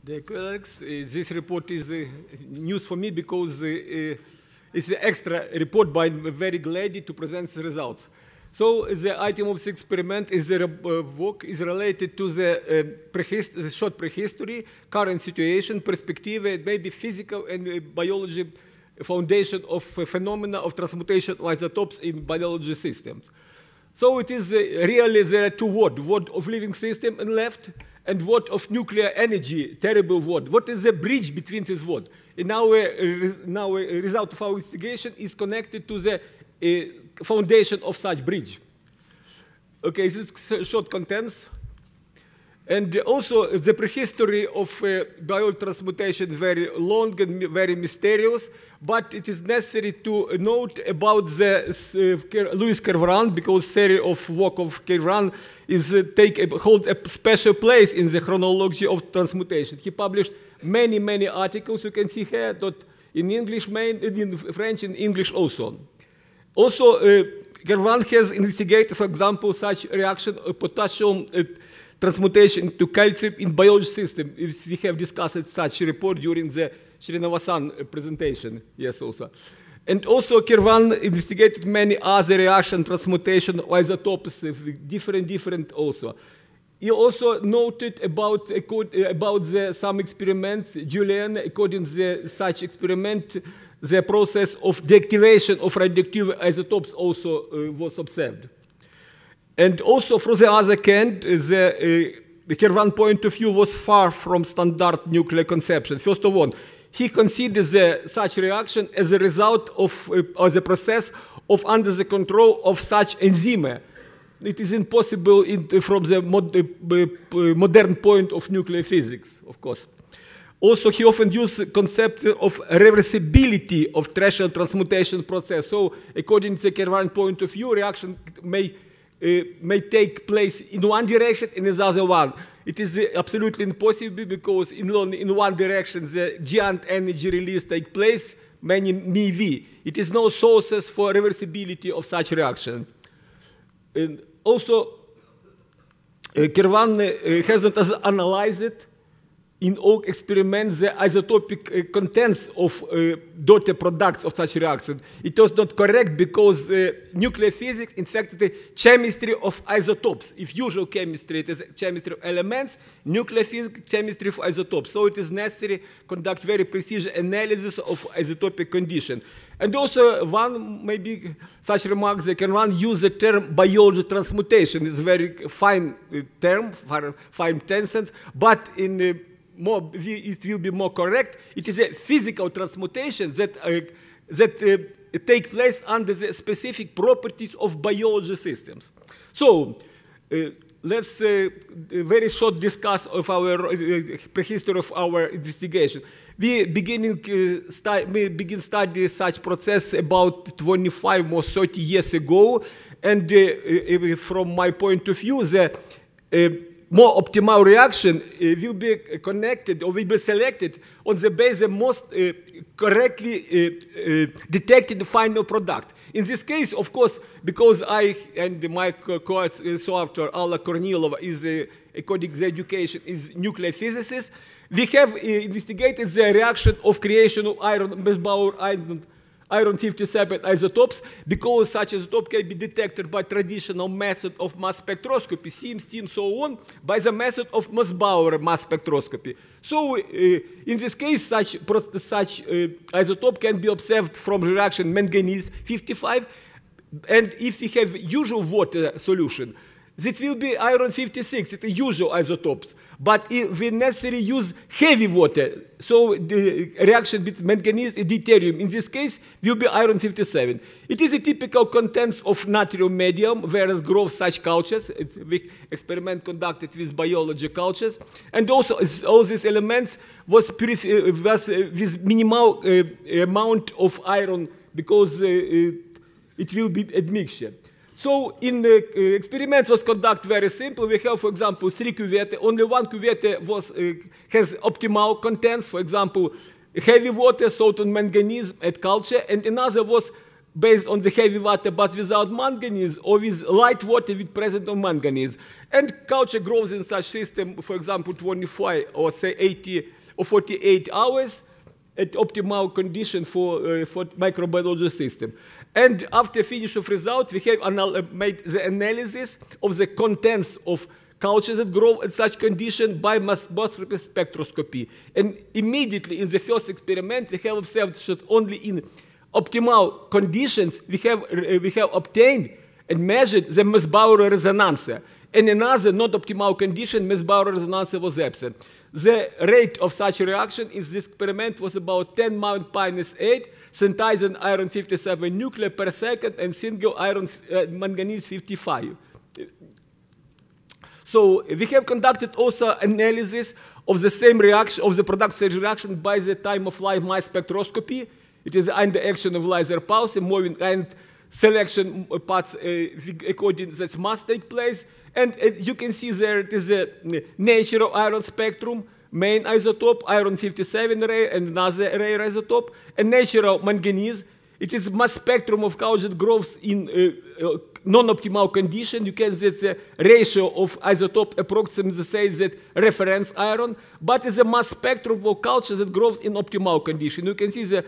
Dear colleagues, this report is news for me because it's an extra report, but I'm very glad to present the results. So the item of the experiment is the work is related to the short prehistory, current situation, perspective, maybe physical and biology foundation of phenomena of transmutation of isotopes in biology systems. So it is really there are two words, word of living system on left and word of nuclear energy, terrible word. What is the bridge between these words? And now a result of our investigation is connected to the foundation of such bridge. Okay, this short contents. And also the prehistory of biotransmutation is very long and very mysterious, but it is necessary to note about the Louis Kervran, because theory of work of Kervran is hold a special place in the chronology of transmutation. He published many articles, you can see here, that in English, in French and English also. Also, Kervran has investigated, for example, such reaction of potassium transmutation to calcium in biology system. We have discussed such report during the Srinivasan presentation. Yes, also. And also, Kervran investigated many other reaction transmutation of isotopes, different also. He also noted about some experiments. Julian, according to such experiment, the process of deactivation of radioactive isotopes also was observed. And also, from the other hand, the Kervran point of view was far from standard nuclear conception. First of all, he considers such reaction as a result of the process of under the control of such enzyme. It is impossible from the modern point of nuclear physics, of course. Also, he often used concepts of reversibility of threshold transmutation process. So, according to the Kervran point of view, reaction may take place in one direction and in the other one. It is absolutely impossible because in one direction the giant energy release takes place, many MeV. It is no sources for reversibility of such reaction. And also, Kervran has not analyzed in all experiments the isotopic contents of daughter products of such reaction. It was not correct because nuclear physics, in fact, the chemistry of isotopes. If usual chemistry, it is chemistry of elements, nuclear physics, chemistry of isotopes. So it is necessary to conduct very precise analysis of isotopic condition. And also, one maybe such remarks, they can use the term biology transmutation. It's a very fine term, fine tenses, but in it will be more correct. It is a physical transmutation that take place under the specific properties of biology systems. So let's very short discuss of our prehistory of our investigation. We begin study such process about 25 or 30 years ago, and from my point of view, the more optimal reaction will be connected or will be selected on the basis of most correctly detected final product. In this case, of course, because I and my co-author Alla Kornilova is, according to the education, is nuclear physicist, we have investigated the reaction of creation of iron-57 isotopes, because such isotope can be detected by traditional method of mass spectroscopy, SIM, STEAM, so on, by the method of Mossbauer mass spectroscopy. So, in this case, such isotope can be observed from reaction manganese-55, and if we have usual water solution, it will be iron-56, it's the usual isotopes. But if we necessarily use heavy water, so the reaction between manganese and deuterium, in this case, will be iron-57. It is a typical contents of natrium medium, whereas grow such cultures. It's an experiment conducted with biology cultures. And also, all these elements was with minimal amount of iron, because it will be a mixture. So in the experiments was conducted very simple. We have, for example, 3 cuvettes. Only one cuvette has optimal contents. For example, heavy water, salt and manganese at culture, and another was based on the heavy water but without manganese, or with light water with presence of manganese. And culture grows in such system, for example, 25 or say 80 or 48 hours at optimal condition for microbiology system. And after finish of result, we have made the analysis of the contents of cultures that grow in such condition by mass spectroscopy. And immediately in the first experiment, we have observed that only in optimal conditions we have obtained and measured the Mössbauer resonance. In another not optimal condition, Mössbauer resonance was absent. The rate of such reaction in this experiment was about 10⁻⁻⁸ synthesizing iron 57 nuclei per second and single iron manganese 55. So we have conducted also analysis of the same reaction, of the product stage reaction by the time of life mass spectroscopy. It is under action of laser pulse, moving and selection paths according that must take place. And you can see there it is a natural iron spectrum, main isotope, iron 57 rare, and another rare isotope, and natural manganese. It is mass spectrum of culture that grows in non-optimal condition. You can see the ratio of isotope approximately the same as reference iron, but it's a mass spectrum of culture that grows in optimal condition. You can see the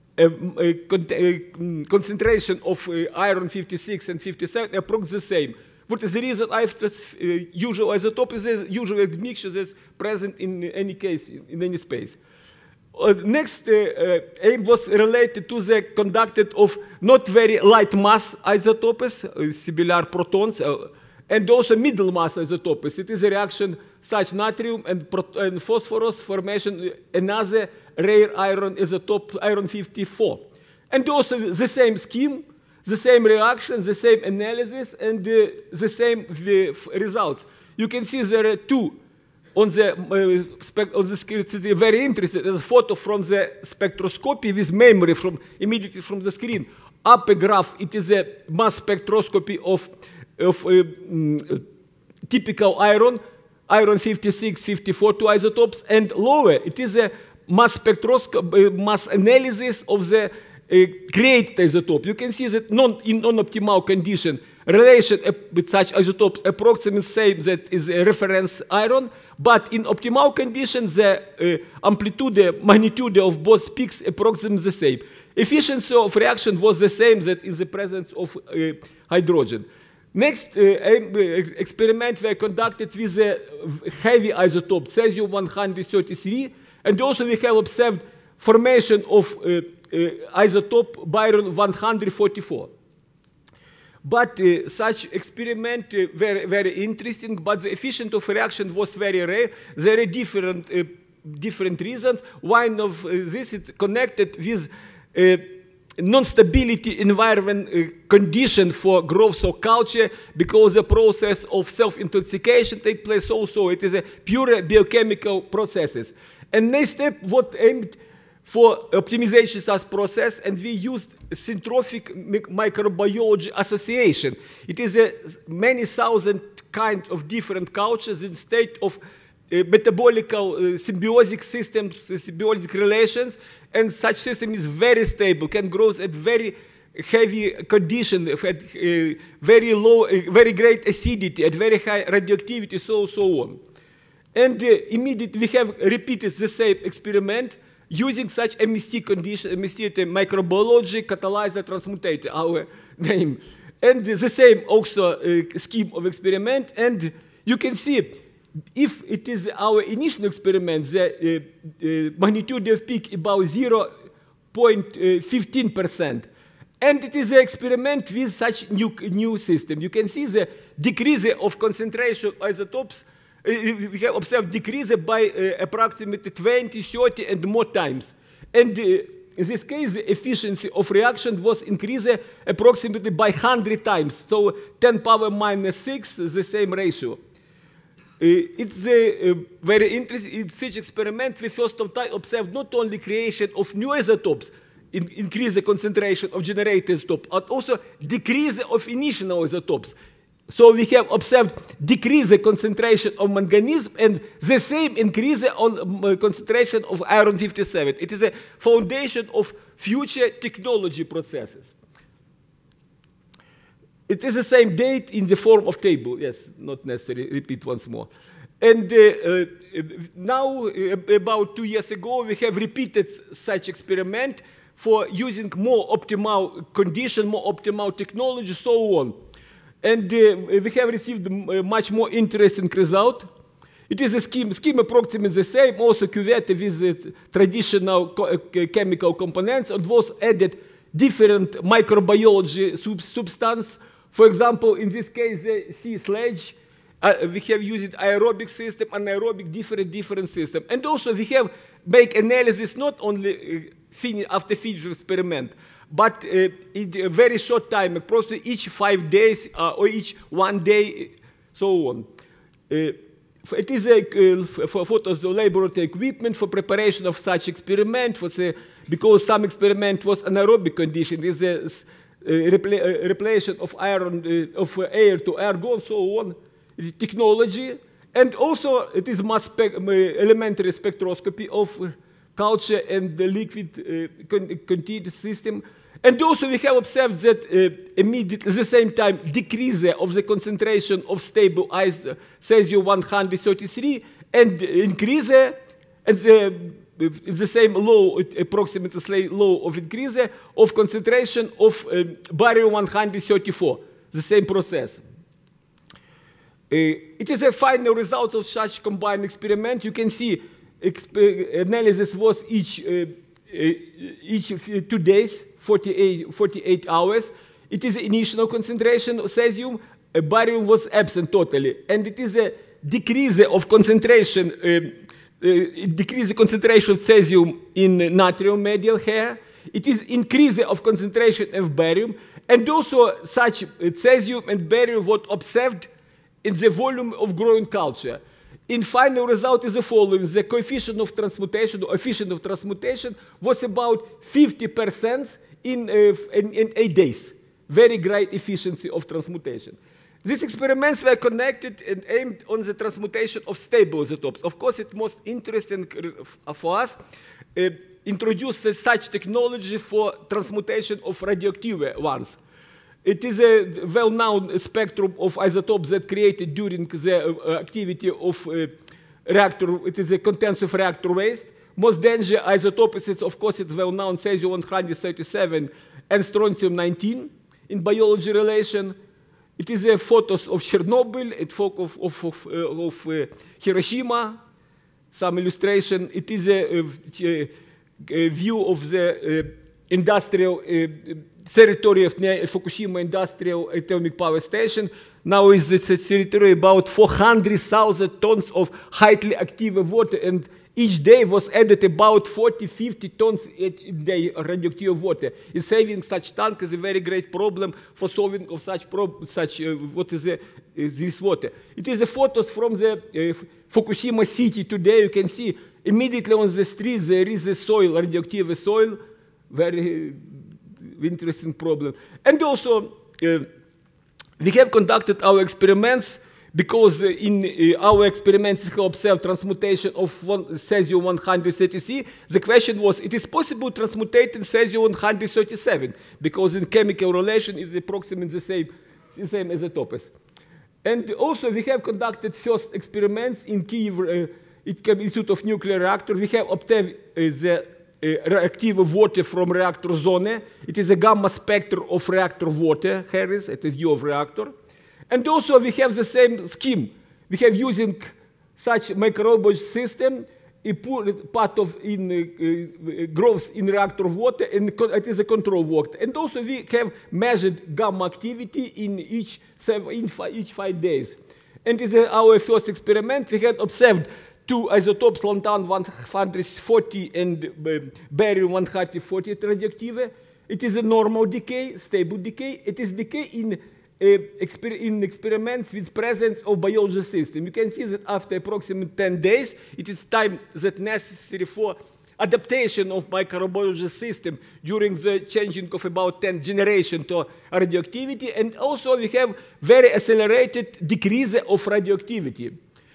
concentration of iron 56 and 57 approximately the same. What is the reason after usual isotope is the usual mixture that's present in any case, in any space. Next aim was related to the conducted of not very light mass isotopes, similar protons, and also middle mass isotopes. It is a reaction such natrium and phosphorus formation, another rare iron isotope, iron 54. And also the same scheme, the same reaction, the same analysis, and the same results. You can see there are two on the screen. It's very interesting. There's a photo from the spectroscopy with memory immediately from the screen. Upper graph, it is a mass spectroscopy of typical iron 56, 54, two isotopes, and lower, it is a mass spectroscopy, mass analysis of the created isotope. You can see that in non-optimal condition, relation with such isotopes approximately same that is a reference iron, but in optimal conditions, the amplitude, magnitude of both peaks approximately the same. Efficiency of reaction was the same that in the presence of hydrogen. Next experiment were conducted with a heavy isotope, cesium-133, and also we have observed formation of isotope barium-144. But such experiment very interesting, but the efficiency of reaction was very rare. There are different reasons. One of this is connected with non-stability environment condition for growth of culture, because the process of self-intoxication takes place also. It is a pure biochemical processes. And next step, what aimed for optimization such process, and we used Syntrophic Microbiology Association. It is a many thousand kind of different cultures in state of metabolical symbiotic systems, symbiotic relations, and such system is very stable, can grow at very heavy condition, at very low, very great acidity, at very high radioactivity, so on. And immediately we have repeated the same experiment using such MST condition, MST microbiology catalyzer transmutator, our name. And the same also scheme of experiment. And you can see, if it is our initial experiment, the magnitude of peak about 0.15%. And it is an experiment with such new system. You can see the decrease of concentration of isotopes. We have observed decrease by approximately 20, 30, and more times. And in this case, the efficiency of reaction was increased approximately by 100 times. So 10⁻⁻⁶, the same ratio. It's very interesting. In such experiment, we first of time observed not only creation of new isotopes, increase the concentration of generated isotope, but also decrease of initial isotopes. So we have observed decrease the concentration of manganese and the same increase on concentration of iron 57. It is a foundation of future technology processes. It is the same date in the form of table. Yes, not necessary. Repeat once more. And now, about 2 years ago, we have repeated such experiment for using more optimal condition, more optimal technology, so on. And we have received much more interesting result. It is a scheme approximately the same, also cuvette with traditional chemical components, and was added different microbiology substance. For example, in this case, the sea sludge, we have used aerobic system, anaerobic, different system. And also we have make analysis not only after finish experiment, but in a very short time, approximately each 5 days or each 1 day, so on. It is for laboratory equipment for preparation of such experiment, because some experiment was anaerobic condition, is a replacement of air to argon, so on, technology, and also it is elementary spectroscopy of culture and the liquid continuity system. And also we have observed that immediately at the same time decrease of the concentration of stable cesium-133 and increase and the same low, approximately low of increase of concentration of barium-134, the same process. It is a final result of such combined experiment. You can see analysis was each 2 days, 48 hours. It is initial concentration of cesium. Barium was absent totally. And it is a decrease of concentration, decrease the concentration of cesium in natrium medial hair. It is increase of concentration of barium. And also such cesium and barium were observed in the volume of growing culture. In final result is the following. The coefficient of transmutation, or efficient of transmutation, was about 50% in 8 days. Very great efficiency of transmutation. These experiments were connected and aimed on the transmutation of stable isotopes. Of course, it's most interesting for us introduce such technology for transmutation of radioactive ones. It is a well-known spectrum of isotopes that created during the activity of reactor. It is a contents of reactor waste. Most dangerous isotopes, of course, it's well-known cesium-137 and strontium-19 in biology relation. It is a photos of Chernobyl, a photo of Hiroshima, some illustration. It is a view of the industrial territory of Fukushima Industrial Atomic Power Station. Now is a territory about 400,000 tons of highly active water, and each day was added about 40-50 tons each day of radioactive water. Saving such tank is a very great problem for solving of such what is this water. It is a photos from the Fukushima city today. You can see immediately on the street there is a soil, radioactive soil, very interesting problem. And also, we have conducted our experiments because in our experiments we have observed transmutation of cesium-133. The question was, it is possible to transmutate in cesium-137 because in chemical relation is approximately the same isotopes. And also we have conducted first experiments in Kyiv Institute of Nuclear Reactor. We have obtained the reactive water from reactor zone. It is a gamma spectrum of reactor water. Here is a view of reactor. And also we have the same scheme. We have using such microbiology system, a part of growth in reactor water, and it is a control water. And also we have measured gamma activity in each 5 days. And this is our first experiment. We had observed 2 isotopes, lanthanum-140 and barium-140 radioactive. It is a normal decay, stable decay. It is decay in experiments with presence of biology system. You can see that after approximately 10 days, it is time that necessary for adaptation of microbiology system during the changing of about 10 generations to radioactivity. And also we have very accelerated decrease of radioactivity.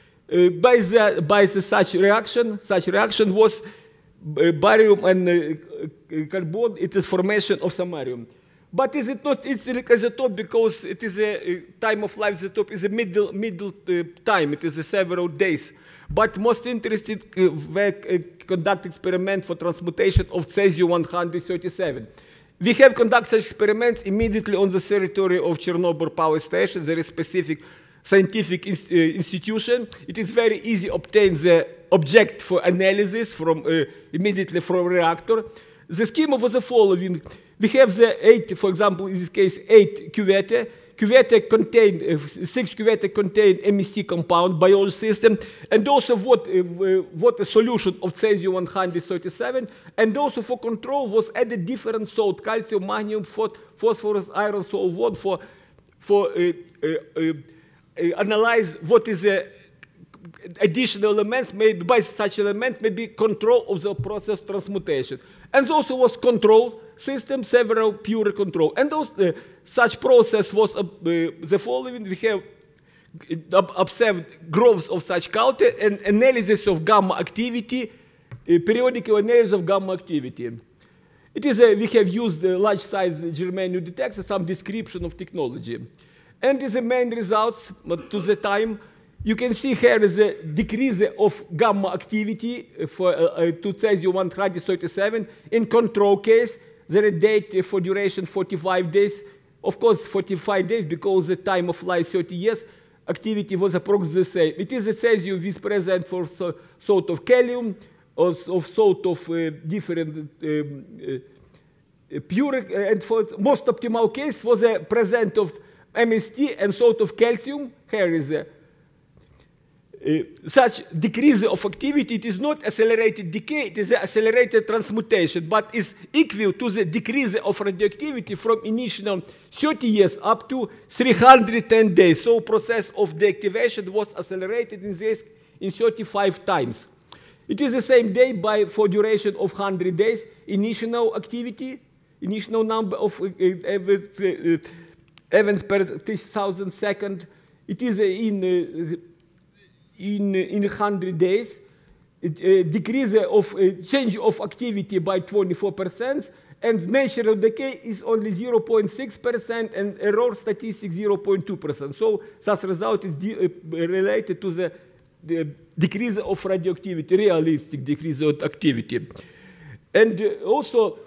By such reaction was barium and carbon, it is formation of samarium. But is it not etheric isotope because it is a time of life isotope is a middle time. It is several days. But most interested were conduct experiment for transmutation of cesium-137. We have conducted such experiments immediately on the territory of Chernobyl power station. There is specific scientific institution. It is very easy to obtain the object for analysis from immediately from reactor. The schema was the following. We have the 8, for example, in this case, 8 cuvette. Cuvette contain, 6 cuvette contain MST compound, biology system, and also what a solution of cesium-137, and also for control was added different salt, calcium, magnesium, phosphorus, iron, so on, for analyze what is the additional elements made by such element, maybe control of the process transmutation. And also was control system, several pure control. And those, such process was the following. We have observed growth of such culture and analysis of gamma activity, periodical analysis of gamma activity. It is we have used the large size germanium detector, some description of technology. And the main results to the time, you can see here is a decrease of gamma activity for to cesium-137 in control case. The date for duration 45 days. Of course, 45 days because the time of life 30 years. Activity was approximately the same. It is a cesium is present for salt of calcium, or of salt of different pure, and for most optimal case was a present of MST and salt of calcium. Here is a such decrease of activity. It is not accelerated decay, it is accelerated transmutation, but is equal to the decrease of radioactivity from initial 30 years up to 310 days. So process of deactivation was accelerated in this in 35 times. It is the same day for duration of 100 days. Initial activity, initial number of events per 1,000 seconds. It is in 100 days, decrease of change of activity by 24%, and natural decay is only 0.6%, and error statistics 0.2%. So such result is related to the decrease of radioactivity, realistic decrease of activity. And also,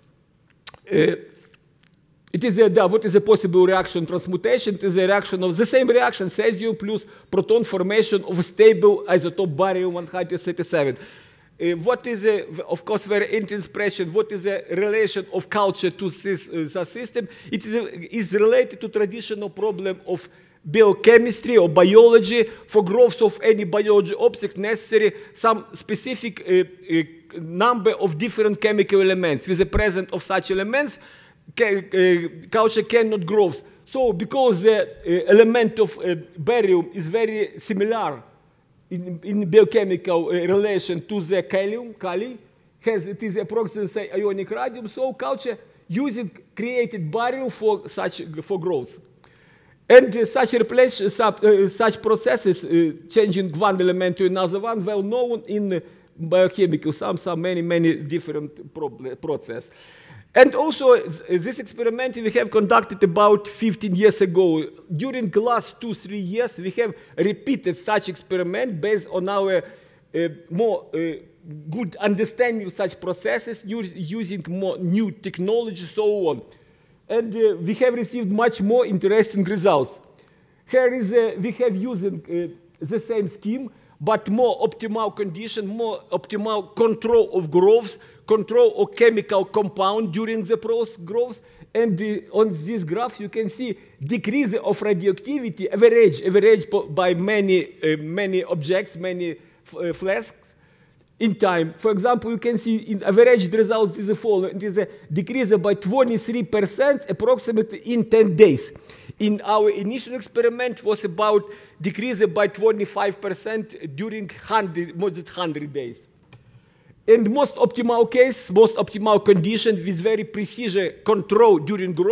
it is what is a possible reaction transmutation? It is a reaction of the same reaction, cesium plus proton formation of a stable isotope barium-137. What is, of course, very intense pressure, what is the relation of culture to this system? It is related to traditional problem of biochemistry or biology. For growth of any biology object necessary some specific number of different chemical elements. With the presence of such elements, culture cannot grow. So because the element of barium is very similar in biochemical relation to the Kali, it is approximately ionic radium, so culture created barium for growth. And such processes, changing one element to another one, well known in biochemical, many different processes. And also, this experiment we have conducted about 15 years ago. During the last 2-3 years, we have repeated such experiment based on our more good understanding of such processes, using more new technology, so on. And we have received much more interesting results. Here is we have using the same scheme, but more optimal condition, more optimal control of growth, control of chemical compound during the process growth. And on this graph, you can see decrease of radioactivity, average by many objects, many flasks in time. For example, you can see in average results is the following. It is a decrease by 23% approximately in 10 days. In our initial experiment was about decrease by 25% during more than 100 days. In most optimal case, most optimal condition with very precise control during growth,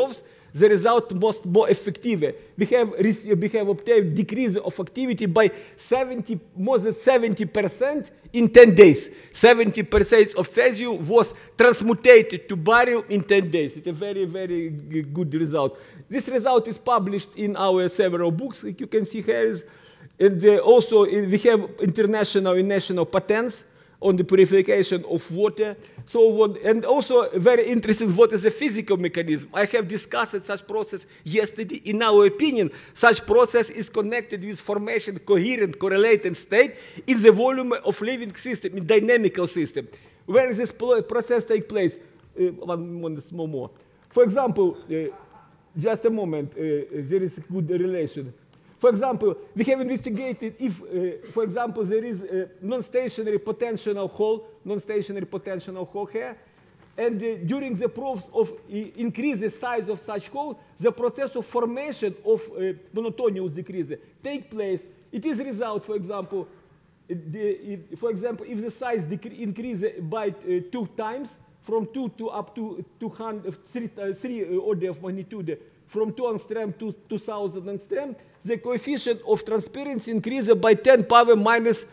the result more effective. We have obtained decrease of activity by more than 70% in 10 days. 70% of cesium was transmutated to barium in 10 days. It's a very, very good result. This result is published in our several books, like you can see here. And also we have international and national patents on the purification of water. And also very interesting, what is the physical mechanism? I have discussed such process yesterday. In our opinion, such process is connected with formation coherent correlated state in the volume of living system, in dynamical system. Where does this process take place? One small more. For example, just a moment, there is a good relation. For example, we have investigated if, for example, there is a non-stationary potential hole here, and during the process of increase the size of such hole, the process of formation of monotonous decrease take place. It is result, for example, if the size increases by 2 times, from 2 to up to 3 order of magnitude, from 2 angstrom to 2000 angstrom, the coefficient of transparency increases by 10 power minus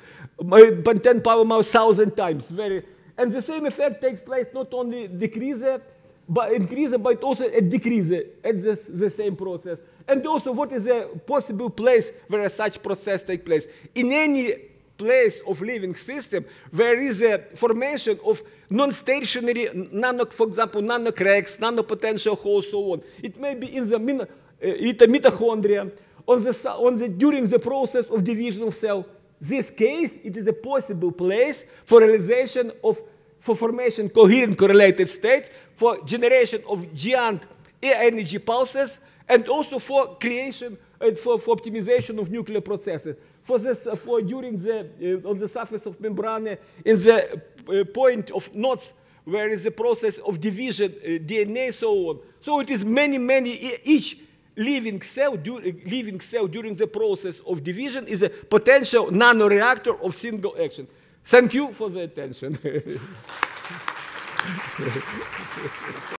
1000 times. And the same effect takes place not only increase, but also a decrease at the same process. And also, what is a possible place where such process takes place? In any place of living system, there is a formation of non-stationary, for example, nanocracks, nanopotential holes, so on. It may be in the mitochondria, during the process of division of cell. This case, it is a possible place for realization of, for formation coherent correlated states, for generation of giant energy pulses, and also for creation and for optimization of nuclear processes. For during the on the surface of membrane, in the point of knots, where is the process of division, DNA, so on. So it is each living cell during the process of division is a potential nanoreactor of single action. Thank you for the attention.